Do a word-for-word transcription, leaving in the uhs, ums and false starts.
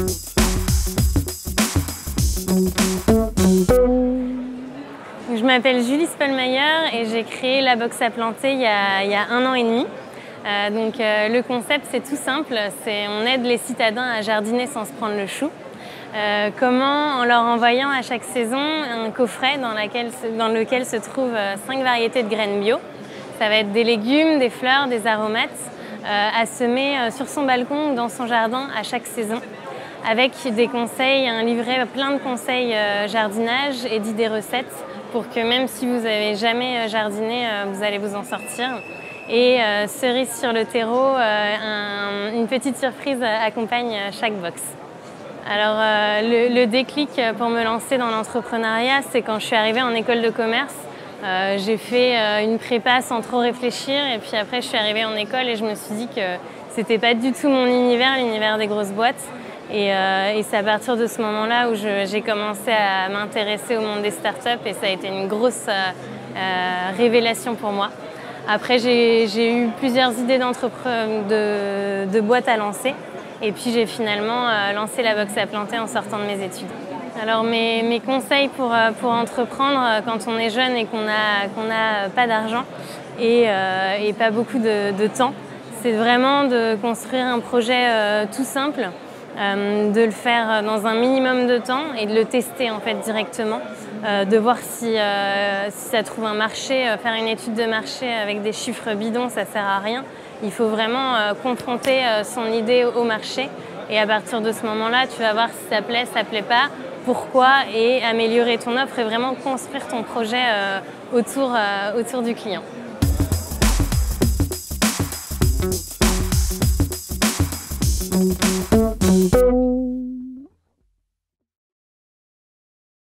Je m'appelle Julie Spellmayer et j'ai créé la box à planter il y a, il y a un an et demi. Euh, donc, euh, le concept, c'est tout simple, c'est on aide les citadins à jardiner sans se prendre le chou. Euh, comment? En leur envoyant à chaque saison un coffret dans, laquelle, dans lequel se trouvent cinq variétés de graines bio. Ça va être des légumes, des fleurs, des aromates euh, à semer sur son balcon ou dans son jardin à chaque saison, avec des conseils, un livret plein de conseils euh, jardinage et d'idées recettes pour que même si vous n'avez jamais jardiné, euh, vous allez vous en sortir. Et euh, cerise sur le terreau, euh, un, une petite surprise accompagne chaque box. Alors euh, le, le déclic pour me lancer dans l'entrepreneuriat, c'est quand je suis arrivée en école de commerce. Euh, j'ai fait euh, une prépa sans trop réfléchir et puis après je suis arrivée en école et je me suis dit que c'était pas du tout mon univers, l'univers des grosses boîtes. Et, euh, et c'est à partir de ce moment-là où j'ai commencé à m'intéresser au monde des startups et ça a été une grosse euh, euh, révélation pour moi. Après, j'ai eu plusieurs idées de, de boîtes à lancer et puis j'ai finalement euh, lancé la box à planter en sortant de mes études. Alors mes, mes conseils pour, pour entreprendre quand on est jeune et qu'on n'a qu'on n'a pas d'argent et, euh, et pas beaucoup de, de temps, c'est vraiment de construire un projet euh, tout simple, euh, de le faire dans un minimum de temps et de le tester en fait directement. Euh, de voir si, euh, si ça trouve un marché. Euh, faire une étude de marché avec des chiffres bidons, ça ne sert à rien. Il faut vraiment euh, confronter euh, son idée au marché et à partir de ce moment-là, tu vas voir si ça plaît, ça ne plaît pas, pourquoi et améliorer ton offre et vraiment construire ton projet euh, autour, euh, autour du client. Thank you.